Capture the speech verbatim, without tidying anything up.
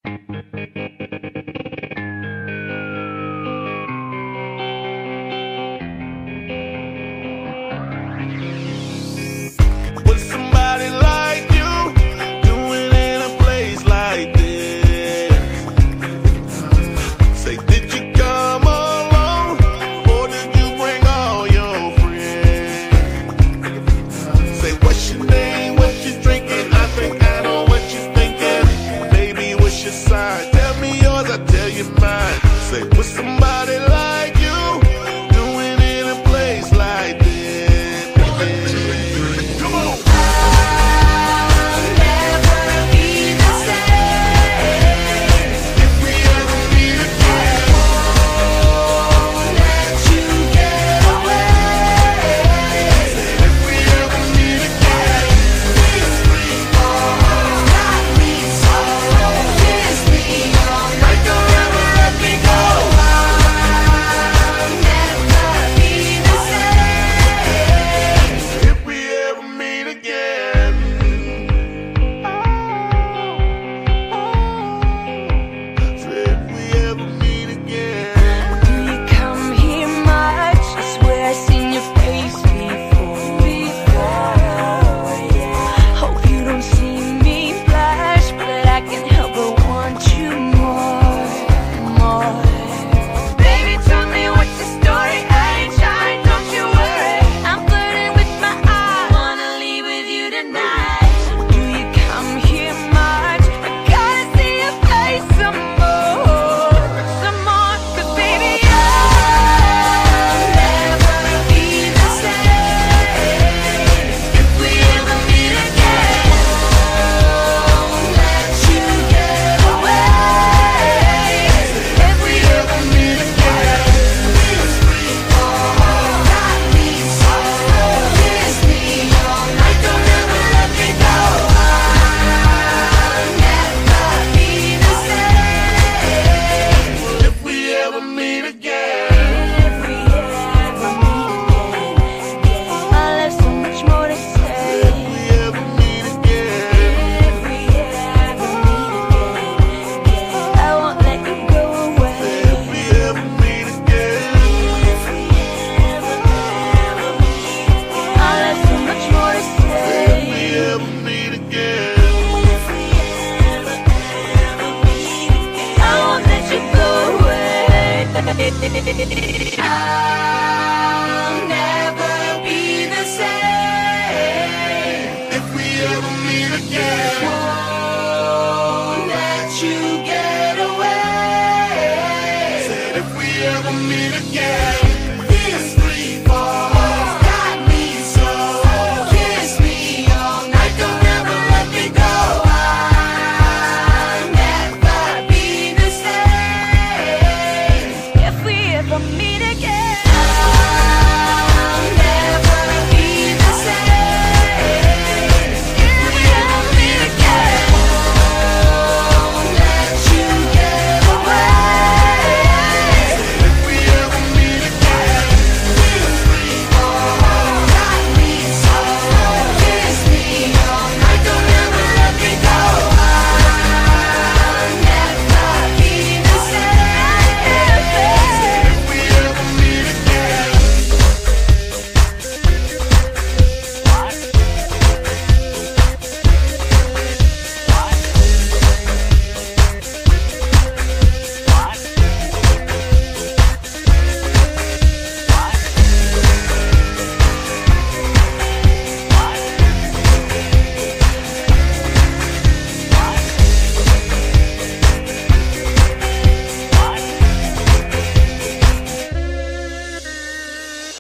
With somebody like you doing in a place like this? Say, did you come alone or did you bring all your friends? Say, what's your name, what you drinking? I think I know what you're thinking. Baby, what's your sign? Tell me yours, I tell you mine. Say, with somebody like you doing in a place like this? Come on. I'll never be the same If we ever meet again. Won't let you get away. Said if we ever meet again.